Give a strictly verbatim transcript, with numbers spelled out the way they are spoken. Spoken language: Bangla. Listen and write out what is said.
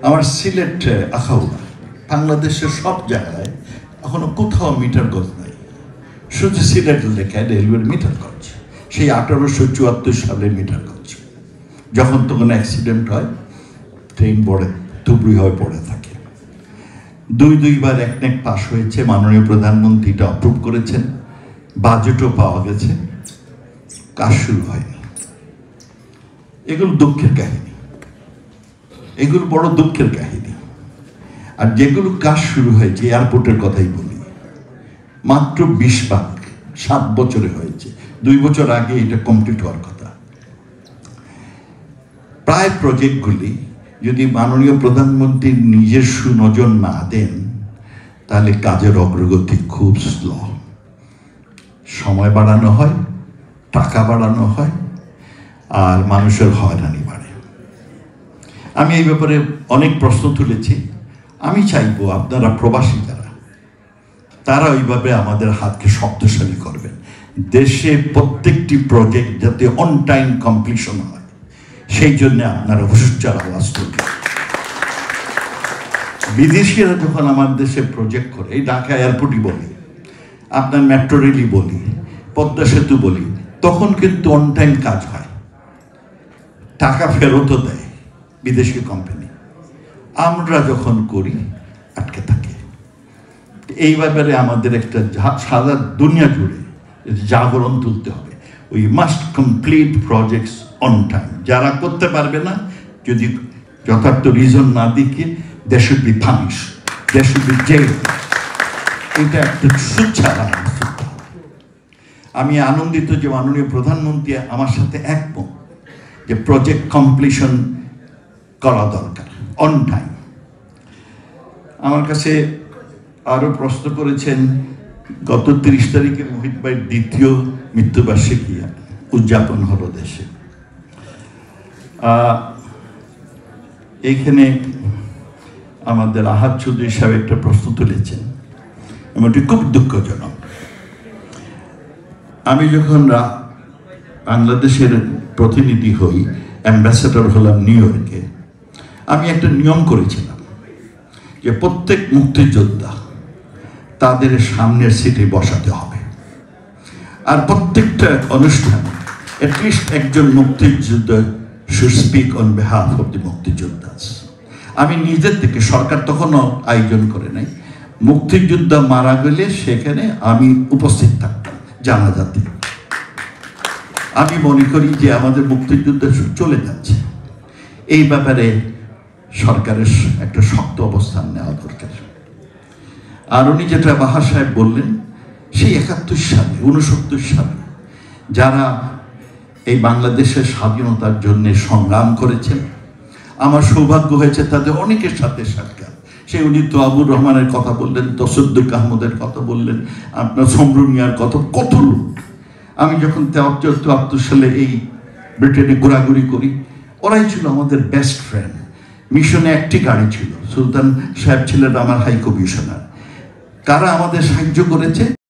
আমার সিলেট আখাউড়া বাংলাদেশের সব জায়গায় এখনো কোথাও মিটার গজ নাই, শুধু সিলেট লেখায় রেলওয়ের মিটার গজ। সেই আঠারোশো চুয়াত্তর সালে মিটার গজ, যখন তখন অ্যাক্সিডেন্ট হয়, ট্রেন পড়ে তুবড়ি হয়ে পড়ে থাকে। দুই দুইবার একনেক পাশ হয়েছে, মাননীয় প্রধানমন্ত্রী এটা অ্যাপ্রুভ করেছেন, বাজেটও পাওয়া গেছে, কাজ শুরু হয়নি। এগুলো দুঃখের কাহিনী, এগুলো বড় দুঃখের কাহিনী। আর যেগুলো কাজ শুরু হয়েছে, এয়ারপোর্টের কথাই বলি, মাত্র বিশ ভাগ সাত বছরে হয়েছে, দুই বছর আগে এটা কমপ্লিট হওয়ার কথা। প্রায় প্রজেক্টগুলি যদি মাননীয় প্রধানমন্ত্রী নিজের সুনজর না দেন, তাহলে কাজের অগ্রগতি খুব স্লো। সময় বাড়ানো হয়, টাকা বাড়ানো হয়, আর মানুষের হয়রানি বাড়ে। আমি এই ব্যাপারে অনেক প্রশ্ন তুলেছি। আমি চাইবো আপনারা প্রবাসী যারা, তারা ওইভাবে আমাদের হাতকে শক্তিশালী করবেন। দেশে প্রত্যেকটি প্রজেক্ট যাতে অন টাইম কমপ্লিশন হয়, সেই জন্য আপনারা হুঁশিয়ার আওয়াজ করবেন। বিদেশিরা যখন আমার দেশে প্রজেক্ট করে, এই ঢাকা এয়ারপোর্টই বলি, আপনার মেট্রো রেলই বলি, পদ্মা সেতু বলি, তখন কিন্তু অন টাইম কাজ হয়, টাকা ফেরতও দেয় বিদেশি কোম্পানি। আমরা যখন করি আটকে থাকে। এই ব্যাপারে আমাদের একটা সারা দুনিয়া জুড়ে জাগরণ তুলতে হবে। We must complete projects on time. যারা করতে পারবে না, যদি যথার্থ রিজন না দিকে, they should be punish, they should be jail. এটা একটা সুচ্ছাড়া। আমি আনন্দিত যে মাননীয় প্রধানমন্ত্রী আমার সাথে একমত যে প্রজেক্ট কমপ্লিশন করা দরকার অন টাইম। আমার কাছে আরও প্রশ্ন করেছেন, গত তিরিশ তারিখে মোহিত ভাইয়ের দ্বিতীয় মৃত্যুবার্ষিকী উদযাপন হলো দেশে। এইখানে আমাদের আহাদ চৌধুরী সাহেব একটা প্রশ্ন তুলেছেন, এমনটি খুব দুঃখজনক। আমি যখন বাংলাদেশের প্রতিনিধি হই, অ্যাম্বাসেডর হলাম নিউ ইয়র্কে, আমি একটা নিয়ম করেছিলাম যে প্রত্যেক মুক্তিযোদ্ধা তাদের সামনের সিটে বসাতে হবে, আর প্রত্যেকটা অনুষ্ঠানে অ্যাটলিস্ট একজন মুক্তিযোদ্ধা should speak on behalf of the মুক্তিযোদ্ধাস। আমি নিজের থেকে, সরকার তখনও আয়োজন করে নাই, মুক্তিযোদ্ধা মারা গেলে সেখানে আমি উপস্থিত থাকতাম জানাজাতে। আমি মনে করি যে আমাদের মুক্তিযুদ্ধ চলে যাচ্ছে, এই ব্যাপারে সরকারের একটা শক্ত অবস্থান নেওয়া দরকার। আর উনি যেটা বাহার সাহেব বললেন, সেই একাত্তর সালে উনসত্তর সালে যারা এই বাংলাদেশের স্বাধীনতার জন্য সংগ্রাম করেছেন, আমার সৌভাগ্য হয়েছে তাদের অনেকের সাথে সাক্ষাৎ। সে উনি তো আবুর রহমানের কথা বললেন, তসদ্দুক আহমদের কথা বললেন, আপনার সমরুন মিয়ার কথা, কত লোক। আমি যখন তেয়াত্তর চুয়াত্তর সালে এই ব্রিটেনে ঘোরাঘুরি করি, ওরাই ছিল আমাদের বেস্ট ফ্রেন্ড। মিশনে একটি গাড়ি ছিল, সুলতান সাহেব ছিলেন আমার হাই কমিশনার। কারা আমাদের সাহায্য করেছে?